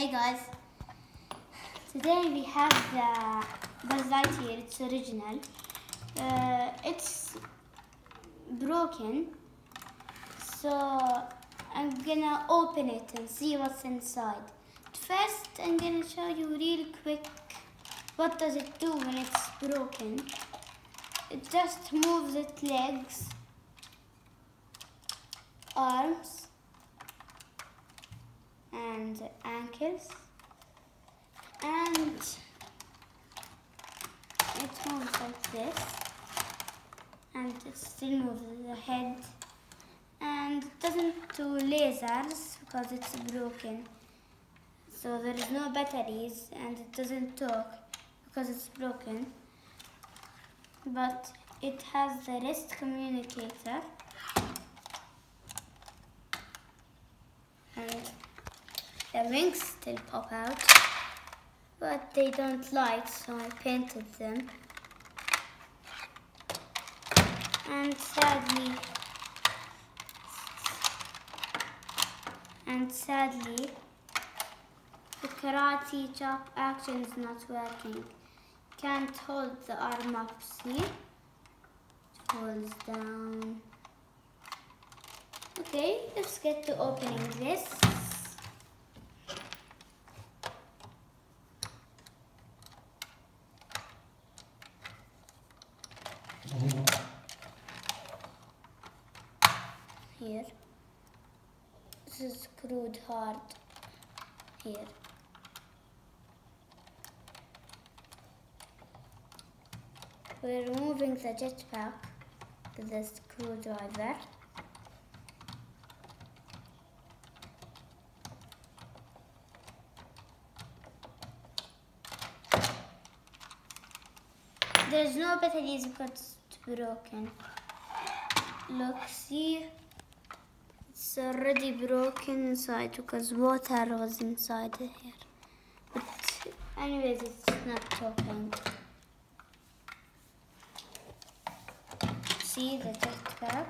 Hey guys, today we have the Buzz Lightyear. It's original. It's broken, so I'm gonna open it and see what's inside. First, I'm gonna show you real quick what does it do when it's broken. It just moves its legs, arms, and ankles, and it moves like this, and it still moves the head, and it doesn't do lasers because it's broken, so there is no batteries, and it doesn't talk because it's broken, but it has the wrist communicator, and the wings still pop out, but they don't light, so I painted them. And sadly, the karate chop action is not working. Can't hold the arm up, see? It falls down. Okay, let's get to opening this. Here. This is screwed hard here. We're removing the jetpack with the screwdriver. There's no batteries because it's broken. Look, see? It's already broken inside because water was inside here. But anyways, it's not talking. See the jetpack?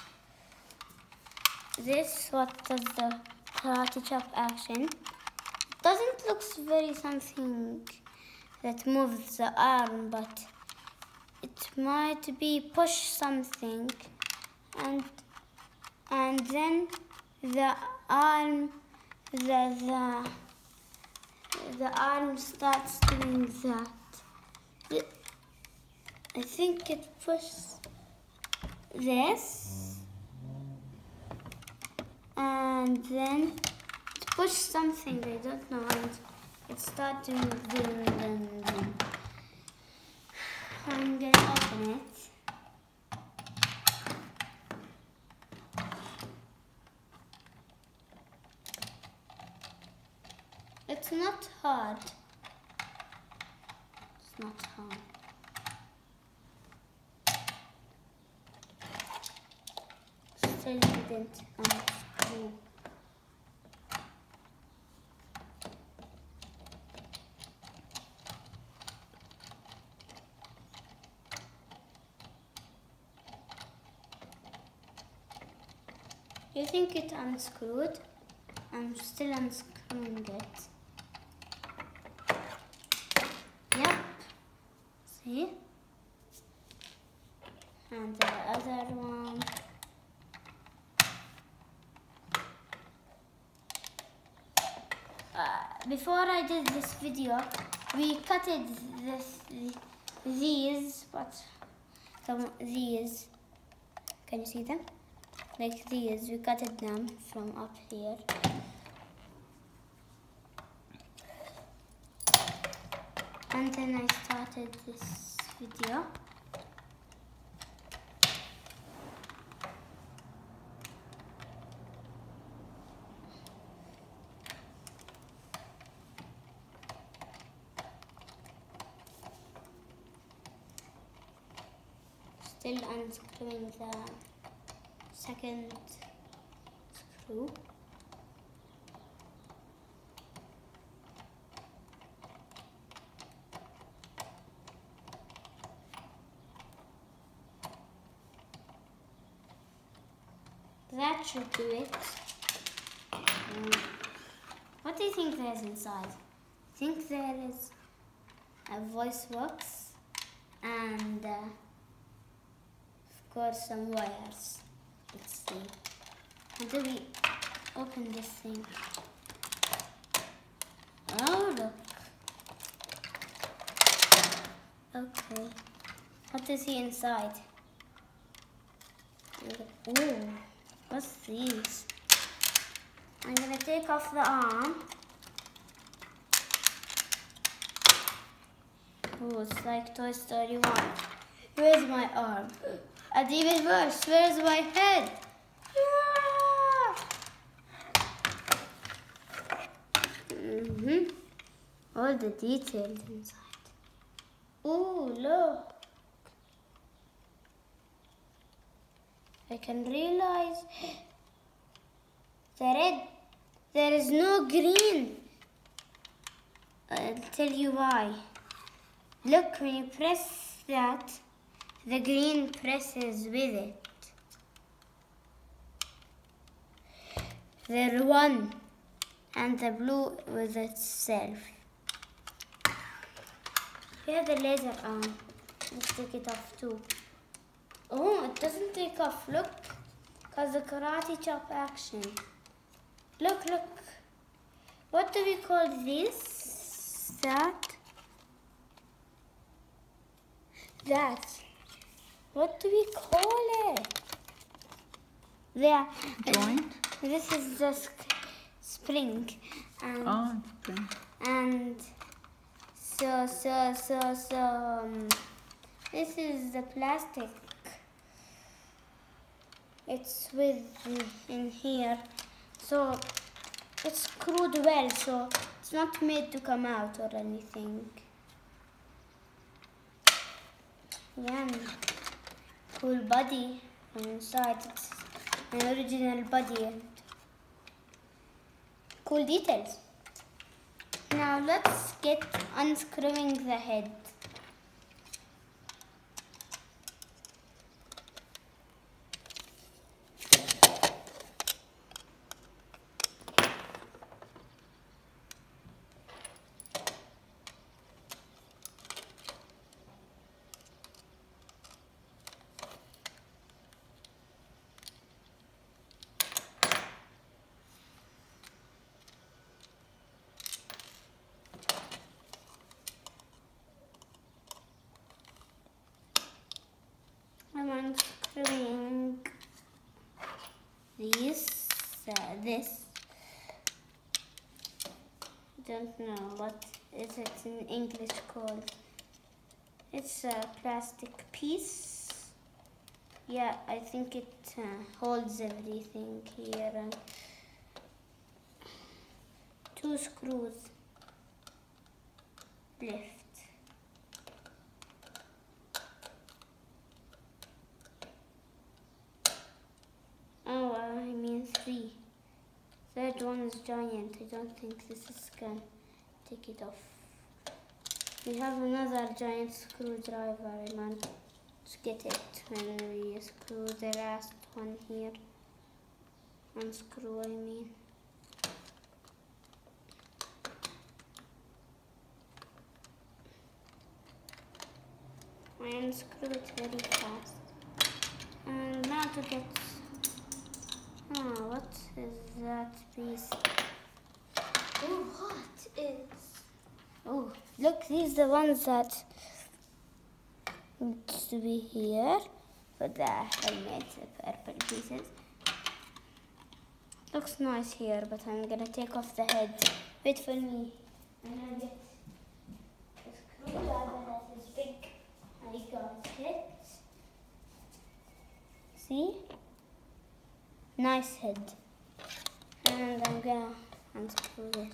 This what does the karate chop action. It doesn't look very something that moves the arm, but it might be push something, and then the arm the arm starts doing that. I think it pushes this, and then it pushes something, I don't know, and it starts doing dun. I'm gonna open it. It's not hard. It's not hard. Still didn't unscrew. You think it unscrewed? I'm still unscrewing it. Yep. See? And the other one. Before I did this video, we cutted these. These. Can you see them? Like these, we cutted them from up here. And then I started this video. Still unscrewing the second screw. That should do it. What What do you think there is inside? I think there is a voice box and of course some wires. Let's see. How do we open this thing? Oh, look. Okay. What is he inside? Ooh, what's these? I'm gonna take off the arm. Oh, it's like Toy Story 1. Where's my arm? And even worse, where's my head? All the details inside. Oh, look. I can realize the red, there is no green. I'll tell you why. Look, when you press that, the green presses with it. They're one, and the blue with itself. Here the laser arm. Let's take it off too. Oh, it doesn't take off, look. Because the karate chop action. Look, look. What do we call this? That? What do we call it? There. Joint? This is the spring. And, Spring. And so, this is the plastic. It's in here. So, it's screwed well, so it's not made to come out or anything. Yeah, cool body inside. It's an original body and cool details. Now let's get unscrewing the head. I'm unscrewing this. I don't know what is it in English called. It's a plastic piece. Yeah, I think it holds everything here. And 2 screws left. Oh, I mean 3. Third one is giant. I don't think this is gonna take it off. We have another giant screwdriver. I might get it when we screw the last one here. Unscrew, I mean. I unscrew it very fast. And now to get... Oh, what is that piece? Oh, what is... Oh, look, these are the ones that need to be here for the helmet, the purple pieces. Looks nice here, but I'm gonna take off the head. Wait for me. And I'll get a screwdriver that is big. I got it. See? Nice head. And I'm gonna unscrew this.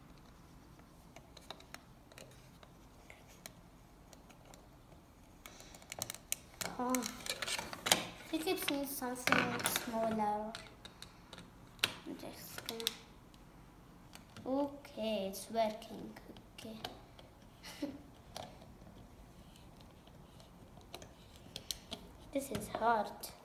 Oh, I think it needs something smaller. I'm just gonna... Okay, it's working. Okay. This is hard.